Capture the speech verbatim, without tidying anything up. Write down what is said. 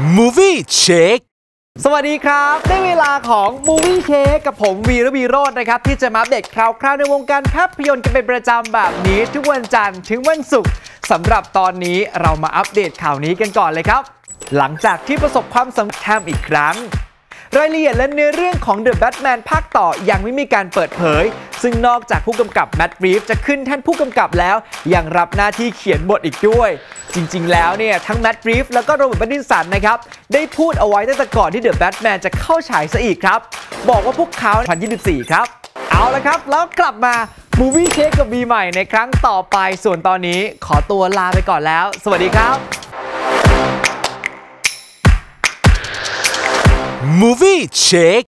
Movie Check สวัสดีครับได้เวลาของ Movie Check กับผมวีระวีโรจน์นะครับที่จะมาอัปเดตข่าวคราวในวงการภาพยนตร์กันเป็นประจำแบบนี้ทุกวันจันทร์ถึงวันศุกร์สำหรับตอนนี้เรามาอัปเดตข่าวนี้กันก่อนเลยครับหลังจากที่ประสบความสำเร็จอีกครั้งรายละเอียดและเนื้อเรื่องของ The Batman ภาคต่อยังไม่มีการเปิดเผยซึ่งนอกจากผู้กำกับแมตต์ รีฟส์จะขึ้นแท่นผู้กำกับแล้วยังรับหน้าที่เขียนบทอีกด้วยจริงๆแล้วเนี่ยทั้งแมตต์ รีฟส์แล้วก็โรเบิร์ต แพตตินสันนะครับได้พูดเอาไว้ตั้งแต่ก่อนที่ The Batman จะเข้าฉายซะอีกครับบอกว่าพวกเขาสองพันยี่สิบสี่ครับเอาละครับแล้วกลับมา Movie Check กับวีใหม่ในครั้งต่อไปส่วนตอนนี้ขอตัวลาไปก่อนแล้วสวัสดีครับ Movie Check